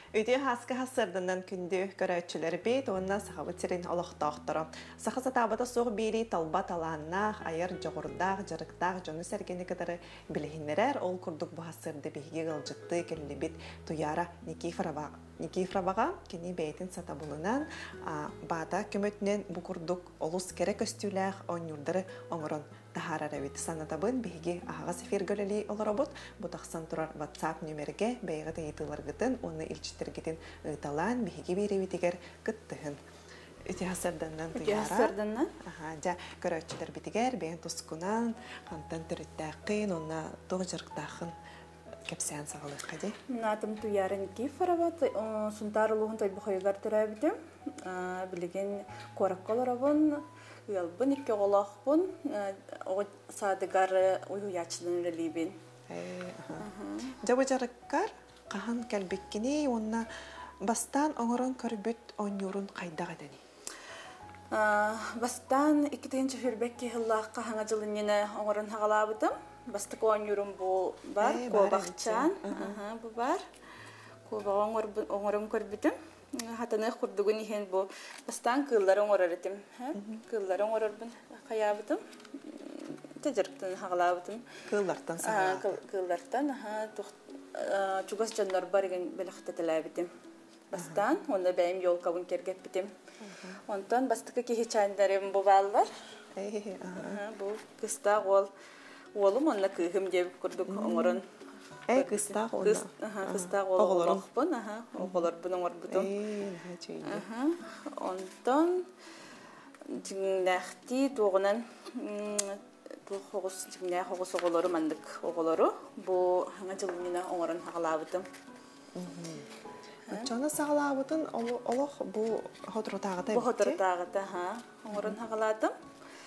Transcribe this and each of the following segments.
Өйдө хаска хасырдынан күндү көрөчүлөр бит, онна сахабытерин олохтоохторо. Сахаса табата суг бири талба талааннаах, айыр жогурдаах, жарыктаах, жону сергени кытары билихиннерер, ол курдук бу хасырды биһиги гылжытты келлибит туяра Никифоровага кини бейтин сатабулунан бата көмөтүнен бу курдук олус керек көстүлээх онюрдары оңорон тахарарабит санатабын биһиги ахага сефиргөлели олоробут бу тахсан турар WhatsApp нөмерге бэйгата итыларгытын оны илчитергитин ыталан биһиги биребитигер кыттыһын. Үти хасарданнан туяра. Хасарданнан? Жа көрөчүлөр битигер бэйин тускунан хантан төрүттаакын онна тогжырктаахын кепсән сагалык кади. Натым туяра Никифорова сунтарылугун тойбухойгар төрөбүтүм. Билеген коракколорабын Ялбын икки олақпын, садыгары уйуячылын релибин. Жабы жарықкар, қахан кәлбеккені, онна бастан оңырын көрбіт онюрын қайдағы дәні? Бастан иккітен чөфірбекке хыллақ қахаңа жылынені оңырын хағалабыдым. Бастық онюрын бұл бар, көбақчан бұл бар. Көбақ оңырын көрбітім. Хатаны құрдығын ехен бұл бастан кыллар оңырар етім. Кыллар оңырар бұн қаябыдым. Тәжіріктен хағалабыдым. Кыллартан саға? Кыллартан. Чугас жанлар бар еген бәліқті тіләбідім. Бастан, онда бәйім yol қабын кергет бітім. Онтан бастықы кехе чайындарым бұл балылар. Бұл кыста олым, онда күйім деп күрдік оңырын. Кыстақ оны? Кыстақ олықпын, оғыларбын оңырбыдым. Онтан жіңнәқті тоғынан хоғыс оғылары, мандық оғылары. Бұл ғана жылыңына оңырын хағалабыдым. Чоны сағалабыдың олық бұл хотыртағыда бітті? Бұл хотыртағыда, оңырын хағаладым.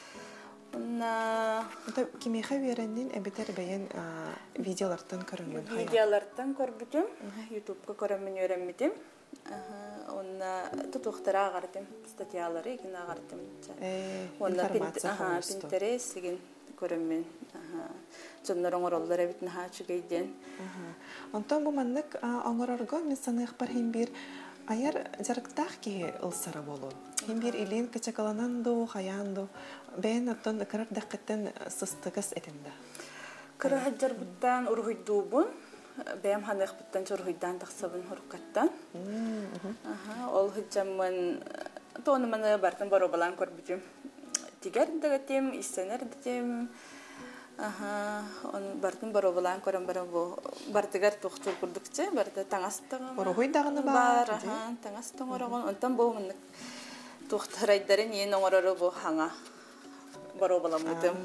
Кемеха вереннен әбетер бәйін видеолардан көрінген? Видеолардан көрбітім, YouTube'ға көрінмен өремедім. Онна тұтуқтара ағардым, статьялары еген ағардым. Информация қоңырсты? Pinterest еген көрінмен. Жонлар оңыроллар әбітін чүгейден. Онтан бұл маннық оңырарға мен санық бар бір аяр жарықтақ кеге ұлсара болу. Химбир илин качакаланан до, хаян до. Бәйін аттан қырар дәқіттен сыстығыз әтімді. Қыры хаджар бұттан ұрғыйдуыбын. Бәйім ханық бұттан жұрғыйдан тақсабын ұрыққаттан. Ол хаджамын тоғыныманы бартын бару балан көрбітім. Тигер дәгітім, истенер дәтім. Бартын бару балан көрім бары бұл. Бартығар тоқтыл күрдікче, барды таңастығын Ұрғыйдағыны бар. Таңастығын ұрығын. Онтан бұл мұндық тоқтырайдарын ең оңырары бұл хаңа бару баламыдым.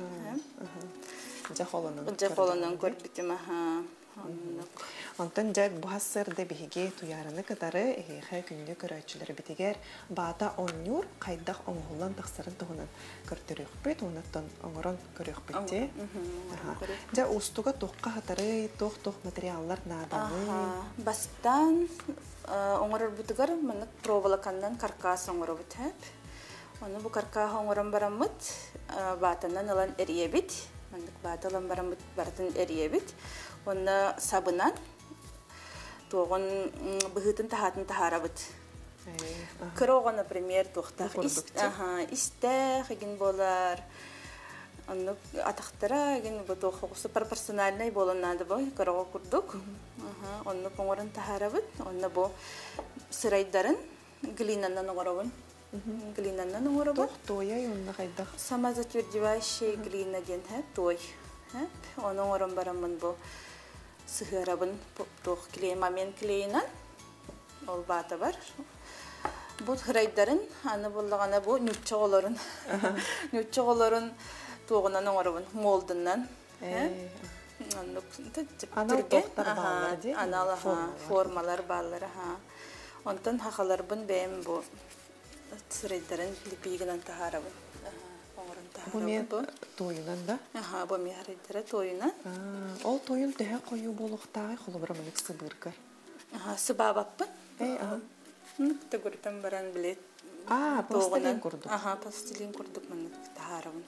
Жахолынан көрбітім. Онтан жай бұхасырды бігі туярыны кытары әйхі күнді көрәтшілері бітігер бата оңнюр қайдақ оңғылан тақсарын тұғынан көртірек бет, онаттан оңырын көрек бетте. Жа ұстуға тоққа қатары тоқ-тоқ материаллар наданы? Бастан оңырыр бұтығар мұнық пробалақандан каркас оңыры бұтып. Оны бұл каркас оңырын барамыд, батанан алан әрие бет. Мұнық баталан барамыд бартын әрие бет. Оны сабынан тоғын бұғытын тахатын тахарабыд. Кыроға, например, тоқтақ истәқ еген болар. Оны атақтыра еген тоқысы парперсональный болынады бұл. Кыроға күрдік. Оны қоңырын тахарабыд. Оны бұл сырайдарын глинаннан оңырабын. Глинаннан оңырабын. Тоқ тойай онына қайдақ? Самозатвердевающий глина ден той. Оны оңырын барамын бұл. Сығырабын тоқ клей, момент клейінен, ол бата бар. Бұл хырайдарын, аны болағана бұл нүтчі оларын. Нүтчі оларын тоғынан оңырабын, молдынан. Анал тоқтар балылар де? Анал формалар балылар. Онтан хақаларбын бәйім бұл сырайдарын липигінен тахарабын. Бұл мен тойынан да? Бұл мен харайдары тойынан. Ол тойын түхі қойу болуқтағы құлы бұрамынық сыбырғыр? Сыбабаппын. Төгіртін баран білет. Пластилин күрдік? Пластилин күрдік мұны тахарабын.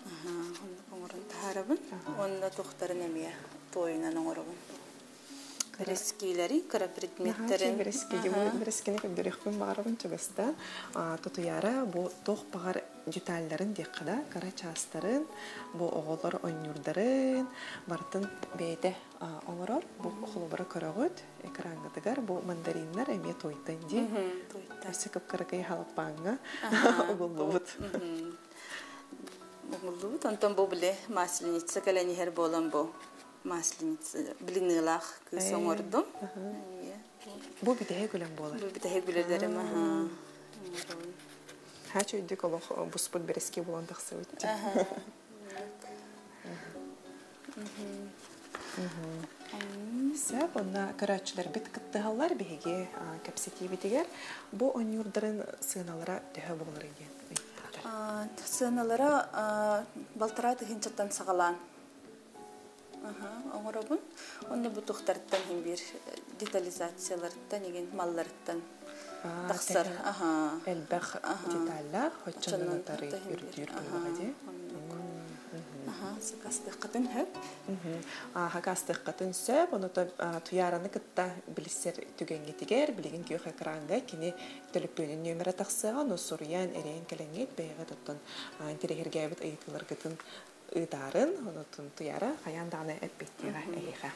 Оңырын тахарабын. Онда тоқтарын әмия тойынан оңырабын. Берескилери, кара предметтерин. Берескини көндөрөхпүн багарабын чыгыста. Тутуяра бу тох багар детальларын деккада, кара частарын, бу оголор ойнюрдарын, бартын бейде оңорор, бу холобара көрөгөт, экрангадыгар, бу мандариннар эме тойтан ди. Тойта. Кыпкыракай халапаңга оголлубут. Оголлубут, антон бу биле масленица каленихер болан бу. Масленица билинилах кыз оңордум. Бу битеге гүлен болар. Бу битеге гүлелерим, Хачу идик олох буспут берески болан тахсы өтті. Сәп, онна көрәтчілер бит кыттығалар бейге кәпсети бітігер. Бу онюрдарын сыналара төхі болар екен. Сыналара балтыра тыхынчаттан сағалан. Оңырабын. Онны бу тухтарттан хим бир детализациялардан еген малларттан. Тақсар. Әлбәқ деталлар, хотчанлатары үрдір болғаде. Сақастыққатын хөп. Хақастыққатын сөп, оны туяраны кытта білісер түгенге тегер, білеген күйі қақыранға кені төліппөнін нөмірі тақсыған, осуриян әрейін кәләңет бәйіға тұттын интерегергәбіт айытылар күтін ыдарын, оны туяра аяндағына әппеттіға әйіға.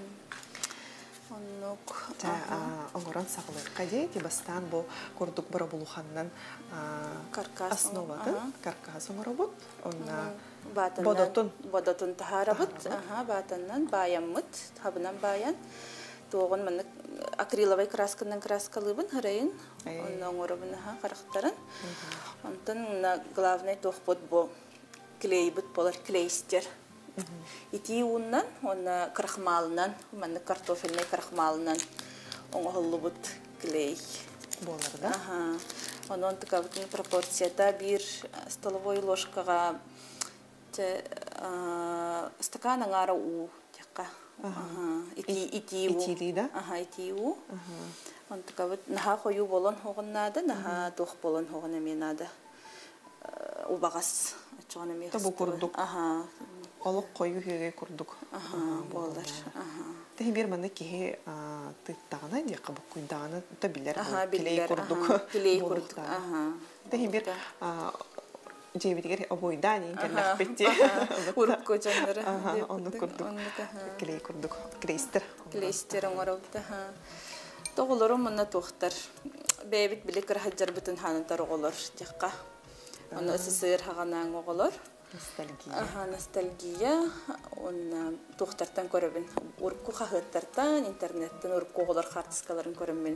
Оңыран сағылыққа де, дебастан бұл көрдік бұра бұлуханнан основатын, каркас оңыры бұд. Бодотун тахарабыт, батаннан баяммыт, хабынан баян. Тоғын мұны акриловай красканнан краскалыбын, ғырайын, оңыры бұны қарақтарын. Онтан главный тоқ бұд бұл клей бұд болар, клейстер. Ити ууннан, онна крахмалынан, манны картофельный крахмалынан оңғылы бұд клей. Болар да? Онын тұқабытын пропорцията бір столовой ложкаға стакан аңара у текка. Итили да? Ити у. Онын тұқабыт наға қою болан хоғыннады, наға тоқ болан хоғын әменады. Убағас. Табу күрдік. Олық қойу кеге күрдік. Болар. Тәхі бір мәні кеге тұттағына де қабық құйдағына табилер. Келей күрдік. Келей күрдік. Тәхі бір жебедігер обойдан енгерлік бетте. Күрдік көжандары. Оны күрдік. Келей күрдік. Клейстер. Клейстер оңырауды. Тоғылырым мұны тоқтар. Бәйбіт білік рахаджар бүтін ханынтар оғылыр. Текқа. Оны СССР хағанан оғылыр. Ностальгия. Ностальгия. Он тоқтартан көрібін. Урку қағыттартан, интернеттен урку оғылар қартыскаларын көрімін.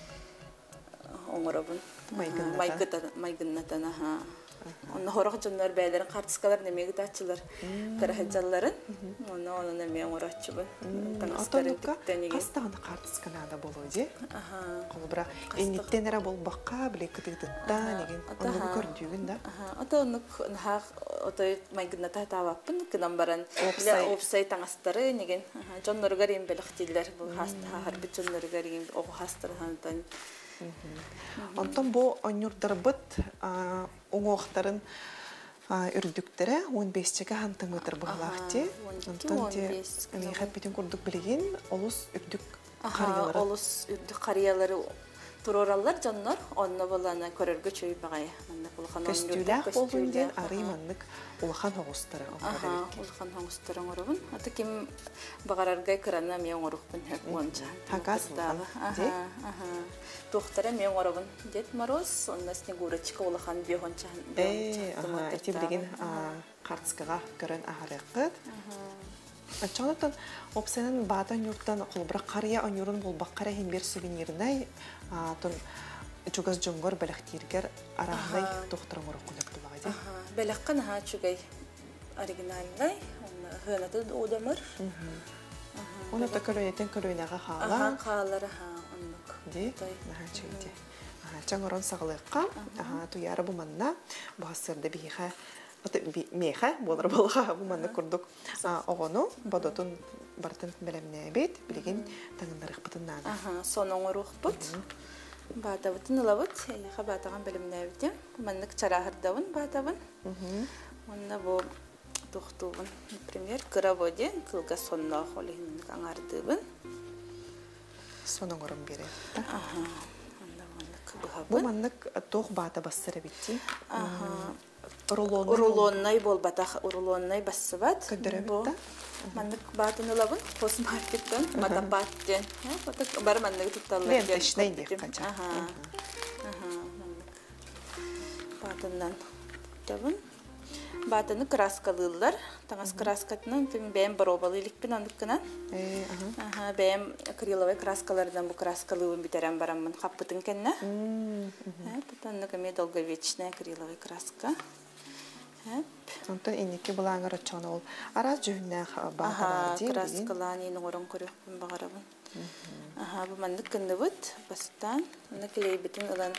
Оңырабын. Майгыннатан. Оны хорақ жонлар бәйлерін қартыскалар немегі тачылар. Қарахаджаларын. Оны неме оңыратчыбын. Отонука қастағаны қартысканада болу де? Қолы бұра әнеттен әрі бол баққа біле күтігдіттан еген. Оны көрдігін да? Отонук отой майгынната таваппын. Кынан баран опсай таңастары неген. Жонларығар ең бәліқ дейлер. Бұл харбит жонларығар ең оғы хастары ханытан. Онтан бұл ойнырдар бұд оңуақтарын үрдіктері 15-ге хантың өтір бұғалақты. Онтан де әмейхат бетін күрдік білеген олыс үрдік қариялары. Олыс үрдік қариялары тұроралар жанлар. Онны боланы көрерге чөй бағай. Көстүләқ болуынден арыманлық улахан хоғыстары. Улахан хоғыстары оңырығын. Аты кем бағарарғай кірана мен оңырықпын өп онша. Тағас ұлған де? Тоқтары мен оңырығын дед мороз. Онна снегурочка улахан бе онша. Әте білеген қартысқыға көрін ағарыққыд. Чоғанаттан опсайнан бадан юрттан қолбыра қария онюрын бол баққара хембер сувенирнай чугас жоңгор бәләқтергер арағынай тоқтырың ұрық құлап бұлағайды. Бәләққан чугай оригинальнай, ғынаты одамыр. Оны да көлөнеттен көлөнеға қала. Қалары онлық. Де? Чаңырын сағылыққа туяры бұманна бағасырды бейға меха болар болға бұманны күрдік оғыну бодотын бартын бәлеміне бет білеген таңындарық бұтыннады. Соның ұрық бұт. Батабытын ұлабыт, яқа батаған бәлеміне бетем. Бұманнық чарағырдауын батабын. Онына бұл тоқтуын, например, кыра боде, кылға сонна қолығынық аңардыбын. Сонун орун берет. Ага. Анда маннык Бу быһабын. маннык тох бата бассыры битти. Ага. Рулонный. Урулонной болбатах, урулонной бассыбат. Көддөрө Бу битта. маннык батын ылабын, космаркеттен, матапаттен. Поток бар маннык тутталлар. Ленточный дек кача. Ага. Ага. Батыннан табын. Батыны краскалылар. Таңас краскатынан тим бәм баробалы иликпин андыккынан. Ага, бәм акриловый краскалардан бу краскалыбын битерәм бараммын хаппытын кенне. Потом каме долговечная акриловый краска. Онтон инеки булаңыр очон ол араз жүннәх Ага, баталар ди. краскалан ин орон көрөкпүн багарабын. Ага, бу мандык кындыбыт бастан, аны клей битин ылан.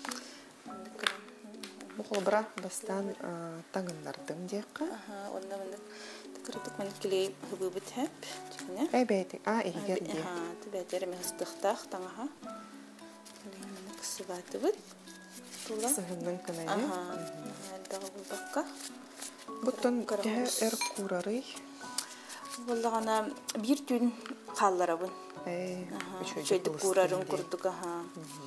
Бу холбра бастан тагыннардым декка. Ага, онда мандык тыкырытык мандык клей хыбыбыт хеп. Чикне. Бәйтик, игер ди. Ага, тибәтер мен хыстыктак таңаха. Клей мандык сыбатыбыт. Тула. Сыгыннан кынайы. Ага, дагы булбакка. Буттон эр курары. Буллагана бир түн калларабын. Чөйдүк курарын курдук, ага.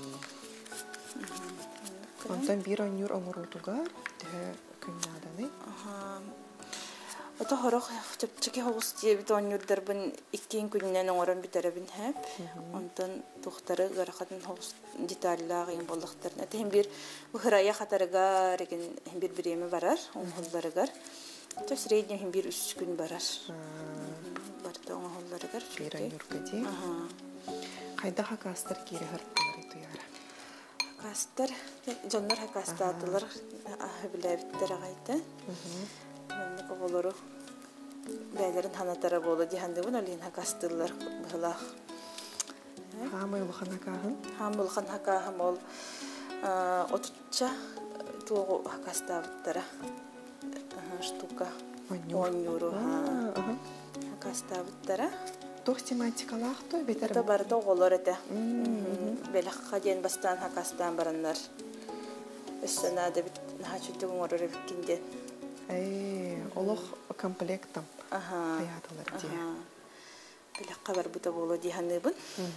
Онтон бир онюр оңурутугар, күннаданы. Ага. Ото хорох чөпчеки хогус диебит онюрдарбын иккен күннен оңорон битеребин хеп. Онтон тухтары гарахатын хогус детальлар ин болдуктарын. Атем бир бухрая хатарыга реген бир биреме барар, оңголларыгар. То средний бир 3 күн барар. Барда оңголларыгар. Бир онюркади. Ага. Кайда хакастар кире хырттары туяра. Хакастар, жоннор хакастатылар билебиттер агайты. Мен оголору бәйләрен ханатара болу дигәндән олин хакастылар быһлах. Хамы улханакаһын. Хамылхан хакаһым ол отучча тугу хакастабыттара. Штука. Онюру. Хакастабыттара. Тох тематикалах той бетер. Та бар оголор эте. Беләхкә ден бастан хакастан бараннар. Өстенә дә бит хачыты оңорыр биккинде. Олох комплектом. Ага. Хаятылар ди. Беләхкә бар бута болу дигәннәбен.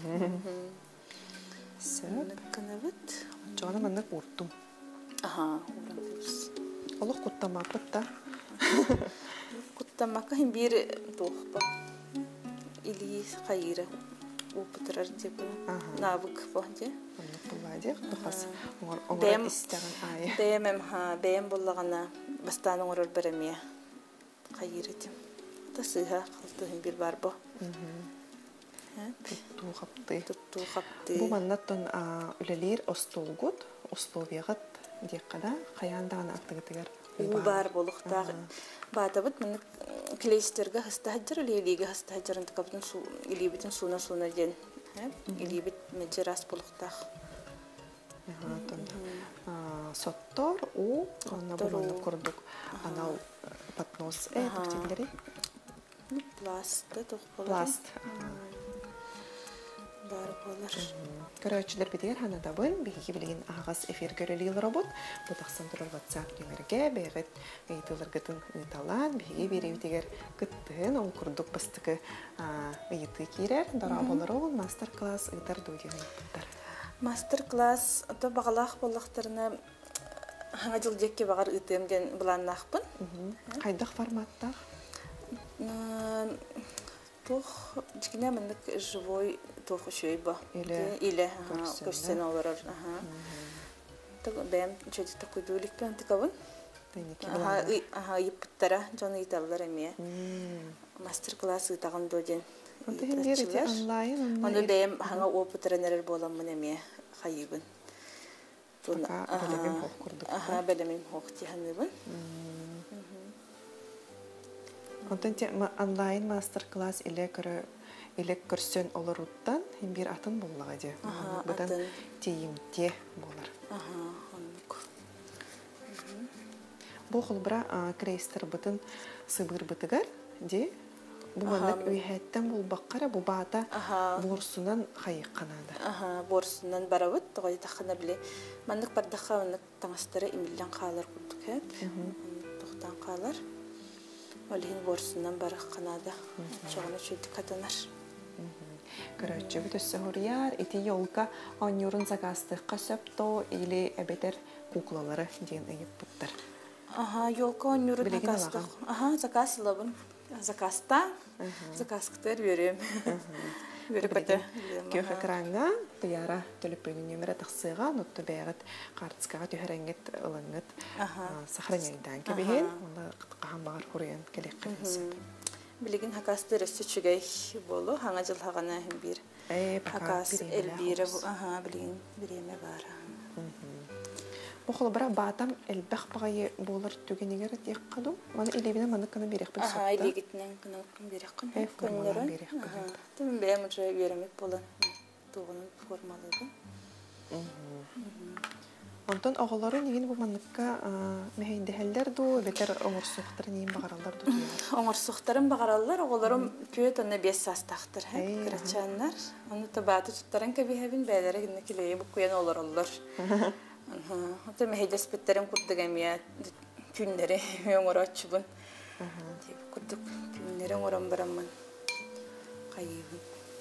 Сөп. Канабыт. Жона менне куртум. Ага, урантыбыз. Олох куттамапыт та. Куттамака бир тохпа. Или хайра. Опытрар деп. Навык бонде. Булладык тохас. Оңор истәгән ай. Бәем буллагана бастан оңор беремия. Хайрет. Тасыга кылды бир бар бу. Тутту хапты. Тутту хапты. Бу маннаттан үлелер остолгут, условиягат диккада каяндан актыгытыгар. У бар булукта. Батабыт мен клейстерге хастаҗыр лелиге хастаҗырын тыкабын су илибитин суна ден. Илибит меджерас булукта. Соттор у онна булманы курдук. Анал патнос тактиклери. Пласт тохпалар. Пласт. Бар болар. Көрөчүлөр битер ханадабын биги билген агас эфир көрөлүл робот. Бу таксан турар WhatsApp нөмерге бегет эйтилер гытын талан биги беребитер гыттын ол курдук бастыкы ыйты кирер дара болору мастер-класс ыйтар дудин ыйттар. Мастер-класс ото багалах боллактарына хаңа жылдекке багар ытымден буланнакпын. Кайдак форматта? Тох жигине мендик живой тох шөйбө. Иле көстен олорор. Тог бем чөтү такуйдулик пен тикабын. Ага иптара жона италлар эме. Мастер-класс ытаган доден. Онлайн. Аны бем хаңа опытренер боламын эме хайыбын. Туна белемем хок курдук. Ага белемем хок тиханыбын. Контент онлайн мастер-класс иле көрсөн олоруттан бир атын буллага де. Будан тиимте болар. Бу холбра крейстер бутын сыбыр бытыгар де. Бу мандак үйһәттән булбаккара бу бата борсунан хайыкканада. Ага, борсунан барабыт тогой тахана биле. Мандак бардаха уны таңастыры имиллән калар курдук хәп. Тохтан калар. Олин борсунан барак канада. Чоғына чөйді катанар. көрөччү бүт өссөһүрьяр ити йолка оннюрун закастыкка сөптө или эбетер куклалары диэн ыйыппыттар. Ёлка оннюрун закастык. Закаслабын. Закаста. Закаскытер берем. Берепете. Көх экранга тыяра төлөппөгүн нөмөрө тахсыга нутты бегет картскага төһөрөңгет ылыңгыт сохраняйдан кебиһин онда кахамбагар хурыян келек кылсын. Билигин хакастер өссүчүгэй болу хаңа жыл хагана бир. Хакас элбире билигин биреме бар. Бохол бара батам элбэх багай болар түгенигер тек каду. Мана илебине мана кана берек билсек. Илегитнен кана берек кан. Көннөрөн. Тем бем уже беремек болан. Тугунун формалыгы. Онтон оголары неген бу маныкка мехендехелдер ду, бетер оңорсуктар неген багаралар ду. Оңорсуктарын багаралар, оголорум көт аны 5 састактыр. Крачаннар. Аны табаты туттаран кебихебин бәләре генә килей бу куян олороллар. Ата мехедес беттерен курдыгамия күннәре оңорачыбын. Курдык күннәре оңорам бараммын. Кайыбын.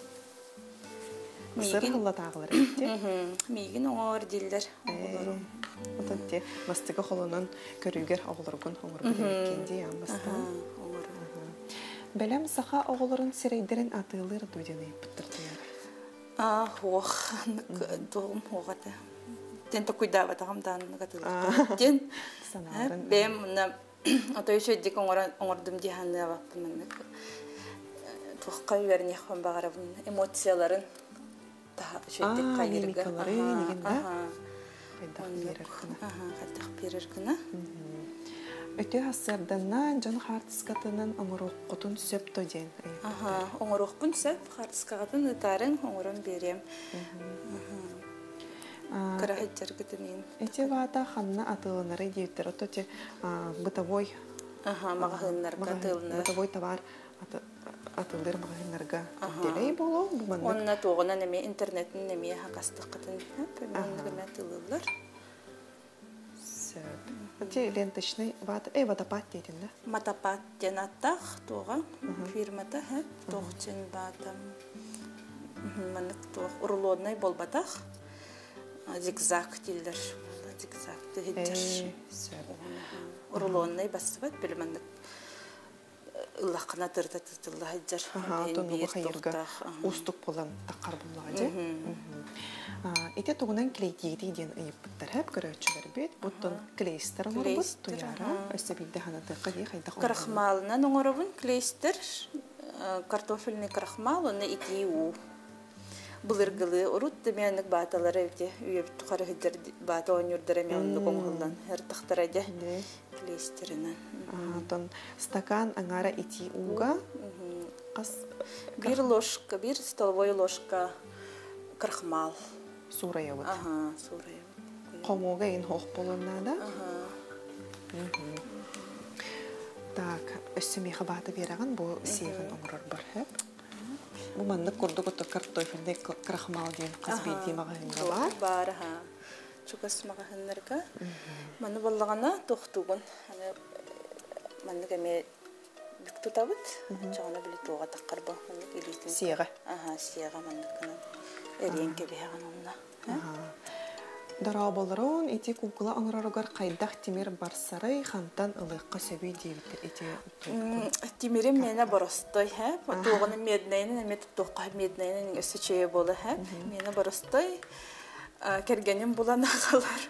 Сырхылла тагылар итти. Мигин оңор дилдер. Ототте мастыга холонун көрүгер оголоргун оңор белекенди ямаста. Белем саха оголорун сирейдерин атылыр дудене биттиртер. Ох, дом огата. Тенто куйдава тагамдан гатылыр. Тен санарын. Бем на ото еще дик оңордум диханны баппын. Тухка верне хон багарабын эмоцияларын шөйдік қайырғы. Қайдақ берер күні. Өте хасырданна жан хартыскатынан оңыруқ құтын сөп төден. Оңыруқ бұн сөп, хартыскағатын ұтарын оңырын берем. Қарағыттар күтінен. Өте вата қанна атылынары дейттер. Өте бұтавой бұтавой тавар атылдыр магазинларга делей болу бу манда. Онна тоғына неме интернеттин неме хакастык кытын пемнеге тылылар. Сөп. Өте ленточный водопад дейтин да. Матапат денаттах тоға фирмада тоғчен батам. Маны тоқ рулонный болбатах. Зигзаг дилдер. Зигзаг дилдер. Рулонный басбат билмендик. Лақна тырда тытылла хаджар. Тонуға хайырға устук болан тақар болуға де. Ите туғынан клейтейді ден ұйыппыттар әп көрәтшілер бет. Бұттын клейстер оңырбыт тұяра. Өсі білді ханатыққа де қайдақ оңырбыт. Крахмалынан оңырбын клейстер. Картофельный крахмал, оны ити у. Бұлырғылы ұрут деменік баталары өте үйеп тұқары хыджар бата оңырдары мен оңды қоңғылдан. Әр тақтар әде клейстерінен. Тон стакан аңара ити уга. Bir ложка, bir столовой ложка крахмал. Сурая вот. Сурая. Қомуға ең хоқ болуына да. Так, өссімеға баты бераған бұл сейгін оңырар бар әп. Бұл маңдық көрді көті картофелді крахмал дейін қазбейді мағайынға бар. Бар, чукас мағайынларға. Маны болағана тоқтуғын. Маны кәме бүк тұтабыд. Жағына білі тоға таққар бұл. Сиеға? Сиеға маны кәне. Әрен кәбеған онына. Дара болырын, ити кукула оңырарығар қайдақ темір барсары қантан ұлыққа сөбей дейбіттер. Темірім мені барыстой, тоғыны меднайының, әмет тоққа меднайының өсі чөйе болы, мені барыстой. Кергенім болан ағалар.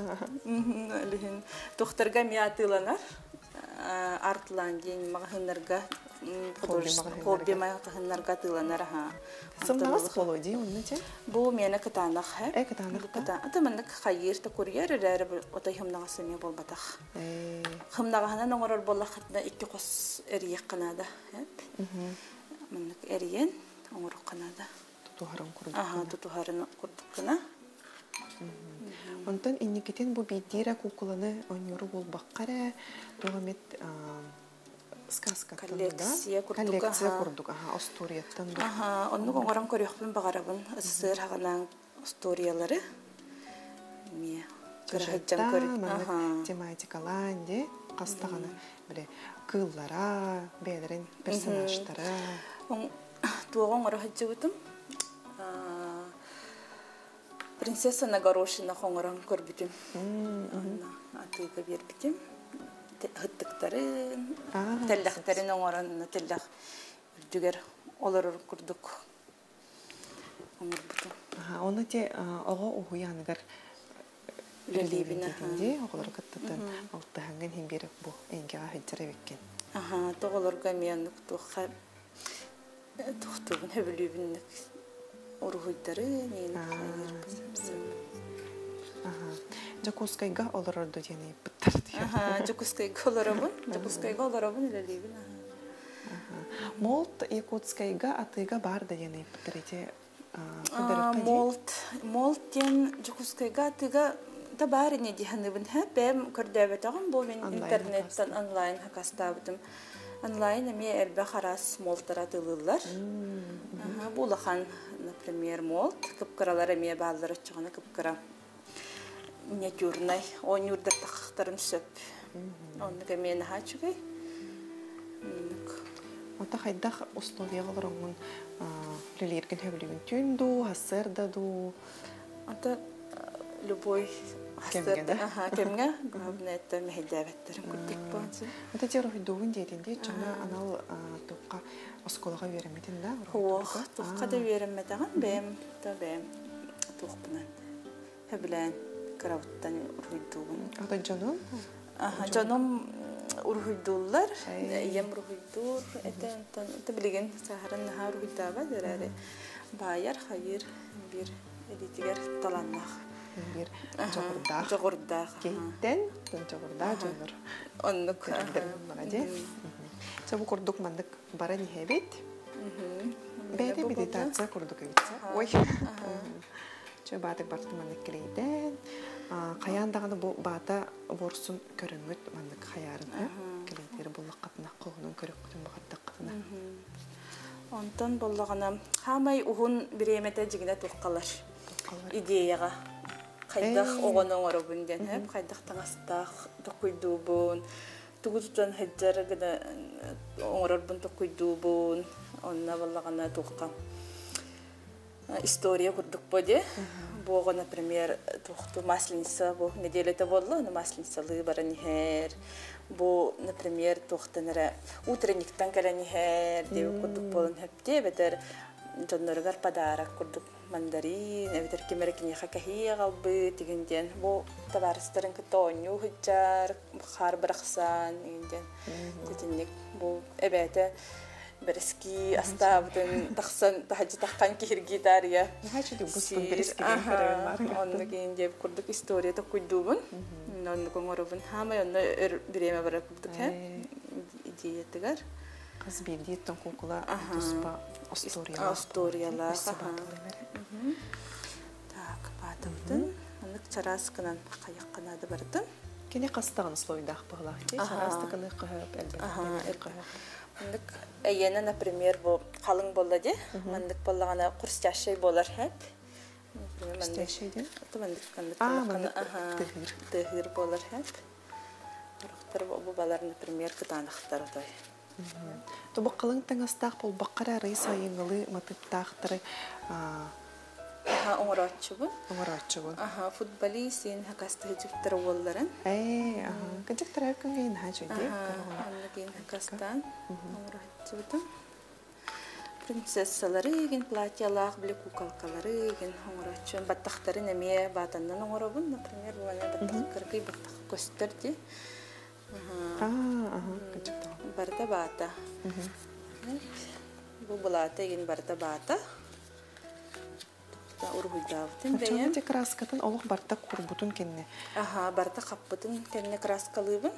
Тоқтарға миятыланар. Артлан дейін мағынларға, қолбе мағынларға тыланар. Сымнағыз қолу дейін, оны те? Бұл мені кітанақ. Кітанақ. Аты мінік қайырды көргер, әрі отай хымнағасы ме болбатақ. Хымнағынан оңырар болақ қытына 2 қос әріек қанада. Мінік әріен оңырық қанада. Тұтуғарын құрдық. Тұтуғарын құрдық қына. Онтан инникетен бу бейдера кукуланы онюру бол баққара туғамет сказка коллекция курдук. Осторияттан. Онны оңыран көріқпен бағарабын. Сыр хағынан историялары. Сюжетта, тематикаланде, қастағаны кыллара, бәдірін персонажтара. Туған оңыры хаджы бұтым. принцесса на горошина хоңорон көрбүтүм. Атыга бербитим. Хыттыктарын, теллахтарын оңорон теллах үрдүгер олар курдук. Оңорбутум. Оны те ого уянгар лелибине ханди оголор каттан алтыханган хим берек бу энге хыттыра беккен. Тоголорга мен тухха тухтубун хөбүлүбүн урухуйдары нени. Жакускайга олорорду жени биттар. Жакускайга олоробун лелибин. Молт якутскайга атыга бар да жени биттерите. Молтен жакускайга атыга да бар не диханыбын бем көрдөбөтөгөн бу мен интернеттен онлайн хакастабытым. Онлайн эме элбе харас молтара тылылар. Булахан, например, молт кыпкыралар эме баалары чыгана кыпкыра. Миниатюрный, он юрдер тахтарын сөп. Онныга мен хачугай. Ата хайдах условиялар оңун лилерген хөбүлүгүн түндү, хассырдаду. Ата любой кемге главное это мехдебеттерин күттүк болсун. Ата жер ойдугун дейтинде жана анал тукка осколага беремедин да. Тукка да беремеден бем тукпунан. Хөбүлөн караваттан ургуйдугун. Ата жаным? Жаным ургуйдуллар. Ем ургуйдур. Это билген сахаран нахар ургуйдаба дерәре. Байар хайыр бир элитигер таланнах. Бир жогордах. Кейттен жогордах жонор. Оннук. Чабу курдук мандык бара нихебит. Беде медитация курдук эбитсе. Ой. Чö баатык бартык мандык келейден. Каяндаганы бу баата борсун көрүнгөт мандык хаярын. Келейдер буллак катына когунун көрөккүтүн багаттак катына. Онтон боллагана хамай ухун биремете жигине тухкалар. Идеяга кайдах огоноңоробун ден хеп кайдах таңастах токуйдубун тугутутан хеджер гына оңорорбун токуйдубун онна боллагана тухка история курдук боде бого, например, тухту масленица бу неделете боллу масленицалы баранихер бу, например, тухтанара утренниктан келенихер деп курдук болун хепте бетер жонноргар подарок курдук мандарин, эвитер кемерекине хакахия галбы тигенден. Бу табарыстарын кытоню хыджар, хар брахсан тигенден. Тетинник бу эбете берески астабдын тахсан тахажы тахкан киргитария. Хачы ди буспун берески бар. Онны кийинде курдук история токуйдубун. Онны коңоробун хамай онны биреме бара курдук идея тигер. Кыз бирдиеттен кукула туспа историялар. Так, батымдын. Аннык чараскынан каякканады бардым. Кене кастагын слойдах баглах. Чарасканы кыһып элбетте. Аннык эйене, например, бу калың болду де. Мандык боллагана курсчашай болар хеп. Курсчашай де? Тыгыр болар хеп. Рухтар бу балар, например, кытанахтар отой. Тобу калың таңастақ бол баққара рейса еңгілі матыптақтыры оңырачыбын. Футболист ен хакасты жүктірі оларын. Кәжіктірі өкін кейін хәжуде? Анны кейін хакастан оңырачыбытым. Принцессалары еген, платьялақ, білі кукалкалары еген оңырачыбын. Баттақтары неме батаннан оңырабын, например, бұғаны баттақ кіргей баттақ көстерді. Барда бата. Бу булата еген барда бата. Та ургуйдавтын бейем. Чоңте краскатын олук барда курбутун кенне. Барда каппытын кенне краскалыбын.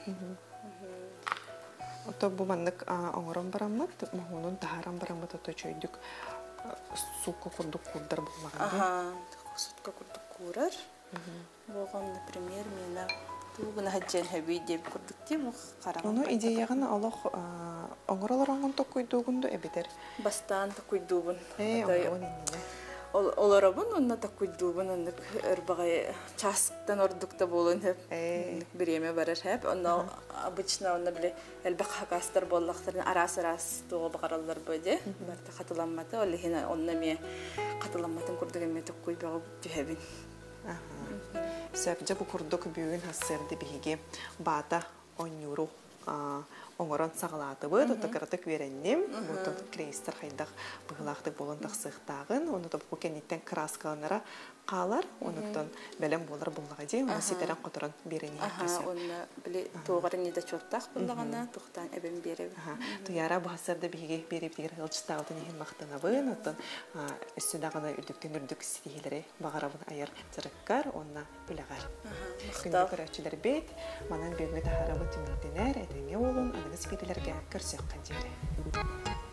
Ото бу мандык оңорон бараммат, махунун тахаран бараммат ото чөйдүк сукка курдук курдар булмаган. Сукка курдук курар. Болгон, например, мена Тугуна хаджен хаби деп курдукти бу караган. Ону идеяган алох оңоролор оңон токуйдугунду эбитер. Бастан токуйдугун. Оңорон Олоробун онна токуйдугун онны өрбагай часктан ордукта болун хеп. Биреме барар хеп. Онна обычно онна биле элбак хакастар боллактарын арас туга багаралар боде. Барта катыламмата олехина онна ме катыламматын курдуган ме токуйбагы түһебин. Сөпжі бұ күрдік бүйін хассырды бігі бата онюру оңырын сағалаты бұд, ұтты қырдық вереннем, бұты крейстер қайдақ бұғылақты болындық сықтағын, оны да бұл кәнеттен краскаланара қалар, оныттан бәлем болар бұллаға дейін, оны сетерен қотырын берені әркесі. Оны білі тоғырын еді чоттақ бұллағана, тұқтан әбін беріп. Тұяра бұл хассырды бігі беріп дегір ғылчыстағылдың ехін мақтына бұын, оттан үстідағына үрдіктен үрдік стихилері бағарабын айыр жырыққар, онына үліғар. Күнді көрәтшілер бет, манан бөгігі тахарабы түмінденер, әдіңе олын, аныңыз берілерге көрсек қандері.